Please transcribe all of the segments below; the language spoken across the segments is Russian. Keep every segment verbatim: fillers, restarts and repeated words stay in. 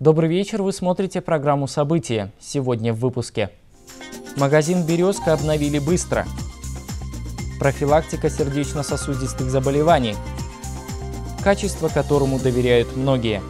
Добрый вечер, вы смотрите программу «События». Сегодня в выпуске. Магазин «Березка» обновили быстро. Профилактика сердечно-сосудистых заболеваний. Качество, которому доверяют многие.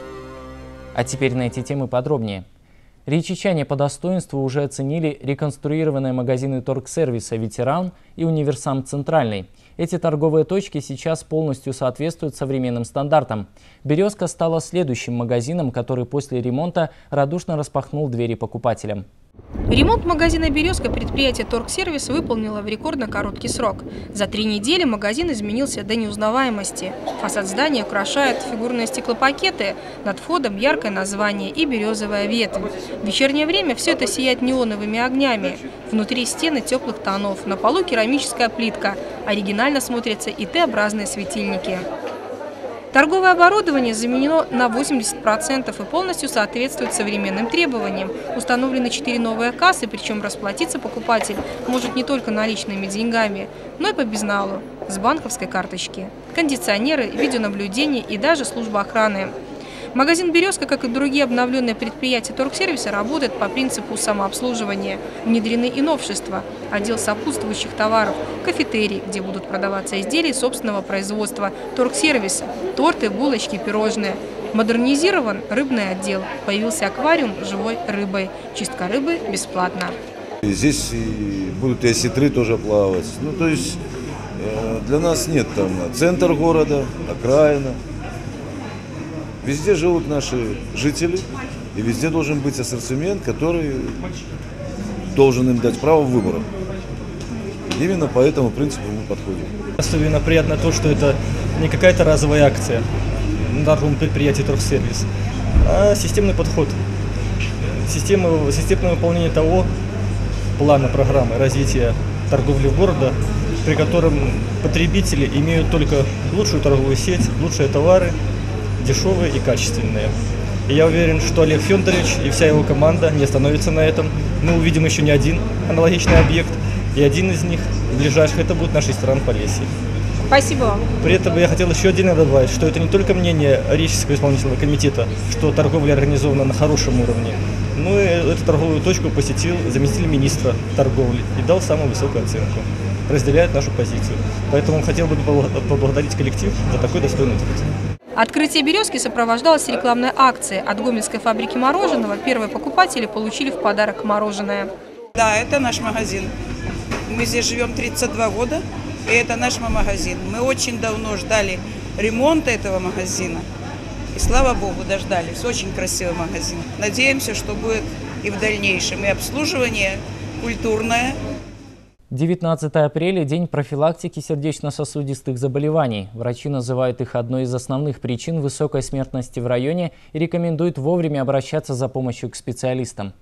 А теперь на эти темы подробнее. Речичане по достоинству уже оценили реконструированные магазины торгсервиса «Ветеран» и «Универсам Центральный». Эти торговые точки сейчас полностью соответствуют современным стандартам. «Березка» стала следующим магазином, который после ремонта радушно распахнул двери покупателям. Ремонт магазина «Березка» предприятие «Торгсервис» выполнило в рекордно короткий срок. За три недели магазин изменился до неузнаваемости. Фасад здания украшают фигурные стеклопакеты, над входом яркое название и березовая ветвь. В вечернее время все это сияет неоновыми огнями. Внутри стены теплых тонов, на полу керамическая плитка. Оригинально смотрятся и Т-образные светильники. Торговое оборудование заменено на восемьдесят процентов и полностью соответствует современным требованиям. Установлены четыре новые кассы, причем расплатиться покупатель может не только наличными деньгами, но и по безналу, с банковской карточки. Кондиционеры, видеонаблюдение и даже служба охраны. Магазин «Березка», как и другие обновленные предприятия торгсервиса, работает по принципу самообслуживания. Внедрены и новшества. Отдел сопутствующих товаров, кафетерий, где будут продаваться изделия собственного производства, торгсервиса, торты, булочки, пирожные. Модернизирован рыбный отдел. Появился аквариум с живой рыбой. Чистка рыбы бесплатна. Здесь и будут и осетры тоже плавать. Ну, то есть для нас нет там центр города, окраина. Везде живут наши жители, и везде должен быть ассортимент, который должен им дать право выбора. Именно по этому принципу мы подходим. Особенно приятно то, что это не какая-то разовая акция на торговом предприятии «Торгсервис», а системный подход, система, системное выполнение того плана программы развития торговли города, при котором потребители имеют только лучшую торговую сеть, лучшие товары, дешевые и качественные. И я уверен, что Олег Федорович и вся его команда не остановится на этом. Мы увидим еще не один аналогичный объект, и один из них, ближайших, это будет наш ресторан «Полесье». Спасибо вам. При этом я хотел еще отдельно добавить, что это не только мнение Речического исполнительного комитета, что торговля организована на хорошем уровне, но и эту торговую точку посетил заместитель министра торговли и дал самую высокую оценку. Разделяет нашу позицию. Поэтому хотел бы поблагодарить коллектив за такой достойный труд. Открытие «Березки» сопровождалось рекламной акцией. От Гомельской фабрики мороженого первые покупатели получили в подарок мороженое. Да, это наш магазин. Мы здесь живем тридцать два года, и это наш магазин. Мы очень давно ждали ремонта этого магазина. И слава богу, дождались. Очень красивый магазин. Надеемся, что будет и в дальнейшем. И обслуживание культурное. девятнадцатое апреля – день профилактики сердечно-сосудистых заболеваний. Врачи называют их одной из основных причин высокой смертности в районе и рекомендуют вовремя обращаться за помощью к специалистам.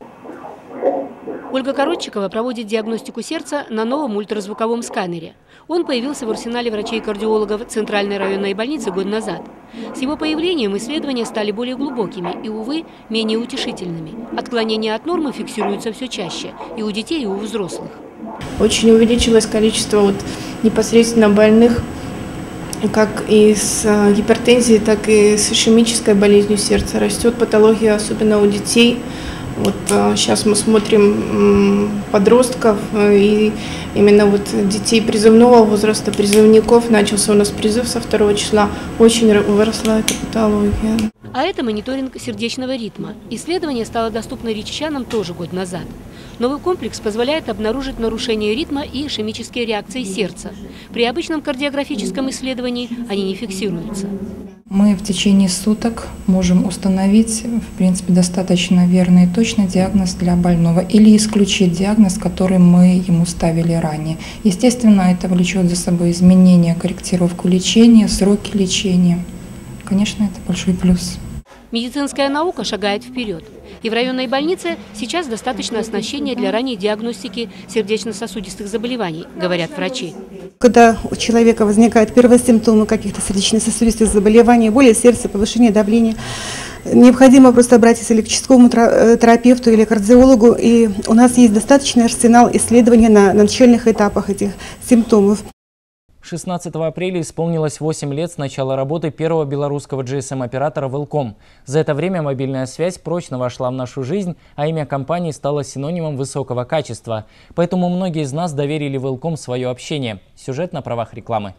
Ольга Коротчикова проводит диагностику сердца на новом ультразвуковом сканере. Он появился в арсенале врачей-кардиологов Центральной районной больницы год назад. С его появлением исследования стали более глубокими и, увы, менее утешительными. Отклонения от нормы фиксируются все чаще и у детей, и у взрослых. Очень увеличилось количество вот непосредственно больных как и с гипертензией, так и с ишемической болезнью сердца. Растет патология, особенно у детей. Вот сейчас мы смотрим подростков и именно вот детей призывного возраста, призывников. Начался у нас призыв со второго числа. Очень выросла эта патология. А это мониторинг сердечного ритма. Исследование стало доступно речичанам тоже год назад. Новый комплекс позволяет обнаружить нарушение ритма и ишемические реакции сердца. При обычном кардиографическом исследовании они не фиксируются. Мы в течение суток можем установить, в принципе, достаточно верный и точный диагноз для больного или исключить диагноз, который мы ему ставили ранее. Естественно, это влечет за собой изменения, корректировку лечения, сроки лечения. Конечно, это большой плюс. Медицинская наука шагает вперед. И в районной больнице сейчас достаточно оснащения для ранней диагностики сердечно-сосудистых заболеваний, говорят врачи. Когда у человека возникают первые симптомы каких-то сердечно-сосудистых заболеваний, боли сердца, повышение давления, необходимо просто обратиться к лечебному терапевту или кардиологу. И у нас есть достаточный арсенал исследований на начальных этапах этих симптомов. шестнадцатого апреля исполнилось восемь лет с начала работы первого белорусского джи эс эм-оператора Велком. За это время мобильная связь прочно вошла в нашу жизнь, а имя компании стало синонимом высокого качества. Поэтому многие из нас доверили Велком свое общение. Сюжет на правах рекламы.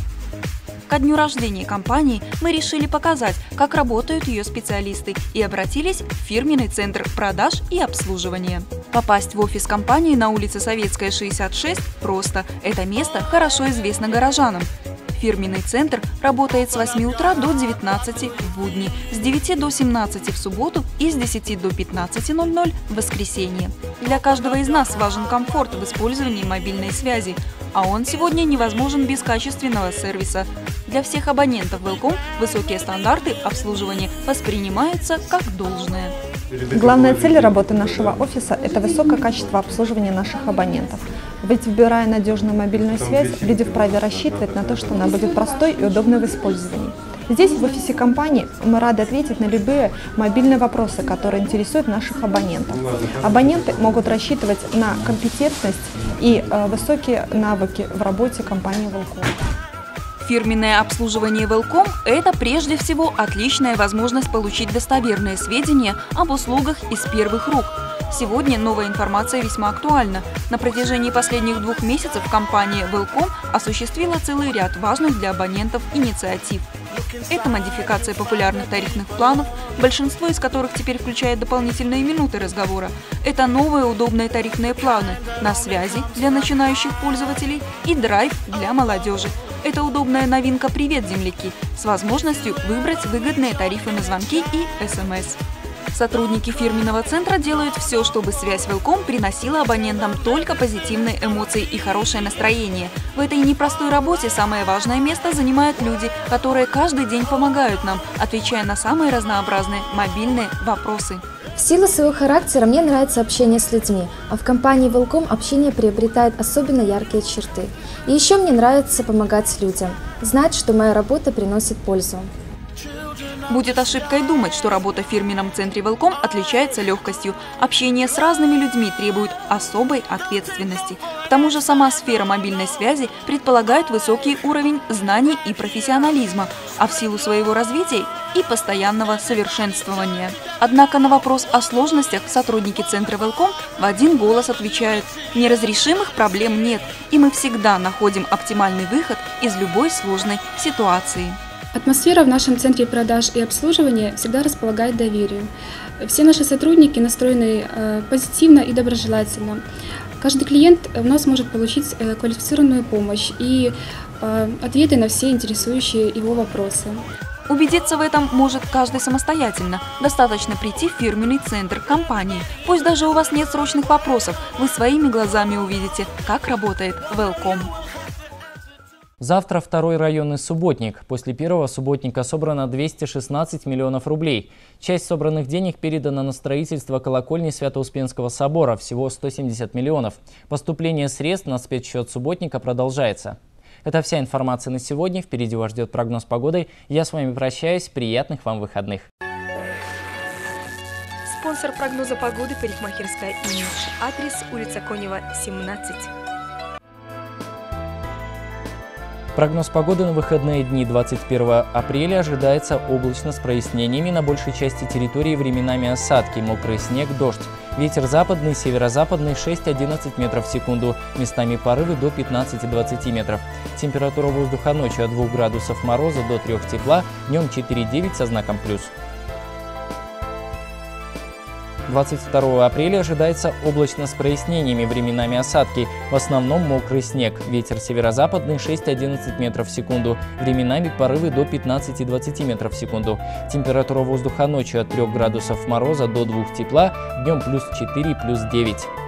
Ко дню рождения компании мы решили показать, как работают ее специалисты, и обратились в фирменный центр продаж и обслуживания. Попасть в офис компании на улице Советская, шестьдесят шесть просто. Это место хорошо известно горожанам. Фирменный центр работает с восьми утра до девятнадцати в будни, с девяти до семнадцати в субботу и с десяти до пятнадцати ноль-ноль в воскресенье. Для каждого из нас важен комфорт в использовании мобильной связи, а он сегодня невозможен без качественного сервиса. Для всех абонентов Велком высокие стандарты обслуживания воспринимаются как должное. Главная цель работы нашего офиса – это высокое качество обслуживания наших абонентов. Ведь, выбирая надежную мобильную связь, люди вправе рассчитывать на то, что она будет простой и удобной в использовании. Здесь, в офисе компании, мы рады ответить на любые мобильные вопросы, которые интересуют наших абонентов. Абоненты могут рассчитывать на компетентность и э, высокие навыки в работе компании Велком. Фирменное обслуживание Велком – это прежде всего отличная возможность получить достоверные сведения об услугах из первых рук. Сегодня новая информация весьма актуальна. На протяжении последних двух месяцев компания Велком осуществила целый ряд важных для абонентов инициатив. Это модификация популярных тарифных планов, большинство из которых теперь включает дополнительные минуты разговора. Это новые удобные тарифные планы на связи для начинающих пользователей и драйв для молодежи. Это удобная новинка «Привет, земляки» с возможностью выбрать выгодные тарифы на звонки и эс эм эс. Сотрудники фирменного центра делают все, чтобы связь Велком приносила абонентам только позитивные эмоции и хорошее настроение. В этой непростой работе самое важное место занимают люди, которые каждый день помогают нам, отвечая на самые разнообразные мобильные вопросы. В силу своего характера мне нравится общение с людьми, а в компании Велком общение приобретает особенно яркие черты. И еще мне нравится помогать людям, знать, что моя работа приносит пользу. Будет ошибкой думать, что работа в фирменном центре Велком отличается легкостью. Общение с разными людьми требует особой ответственности. К тому же сама сфера мобильной связи предполагает высокий уровень знаний и профессионализма, а в силу своего развития и постоянного совершенствования. Однако на вопрос о сложностях сотрудники центра Велком в один голос отвечают: неразрешимых проблем нет, и мы всегда находим оптимальный выход из любой сложной ситуации. Атмосфера в нашем центре продаж и обслуживания всегда располагает доверию. Все наши сотрудники настроены э, позитивно и доброжелательно. Каждый клиент у нас может получить э, квалифицированную помощь и э, ответы на все интересующие его вопросы. Убедиться в этом может каждый самостоятельно. Достаточно прийти в фирменный центр компании. Пусть даже у вас нет срочных вопросов, вы своими глазами увидите, как работает Велком. Завтра второй районный субботник. После первого субботника собрано двести шестнадцать миллионов рублей. Часть собранных денег передана на строительство колокольни Свято-Успенского собора, всего сто семьдесят миллионов. Поступление средств на спецсчет субботника продолжается. Это вся информация на сегодня. Впереди вас ждет прогноз погоды. Я с вами прощаюсь. Приятных вам выходных. Спонсор прогноза погоды — парикмахерская «Имидж». Адрес: улица Конева, семнадцать. Прогноз погоды на выходные дни. Двадцать первого апреля ожидается облачно с прояснениями, на большей части территории временами осадки, мокрый снег, дождь. Ветер западный, северо-западный шесть-одиннадцать метров в секунду, местами порывы до пятнадцати-двадцати метров. Температура воздуха ночью от двух градусов мороза до трёх тепла, днем четыре-девять со знаком плюс. двадцать второго апреля ожидается облачно с прояснениями, временами осадки, в основном мокрый снег. Ветер северо-западный шесть-одиннадцать метров в секунду, временами порывы до пятнадцати-двадцати метров в секунду. Температура воздуха ночью от трёх градусов мороза до двух тепла, днем плюс четыре, плюс девять.